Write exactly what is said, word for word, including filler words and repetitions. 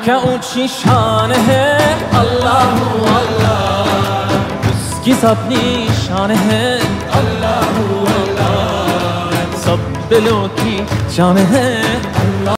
क्या ऊंची शान है, अल्लाह अल्लाह उसकी अपनी शान है, अल्लाह अल्लाह सब दिलों की जान है।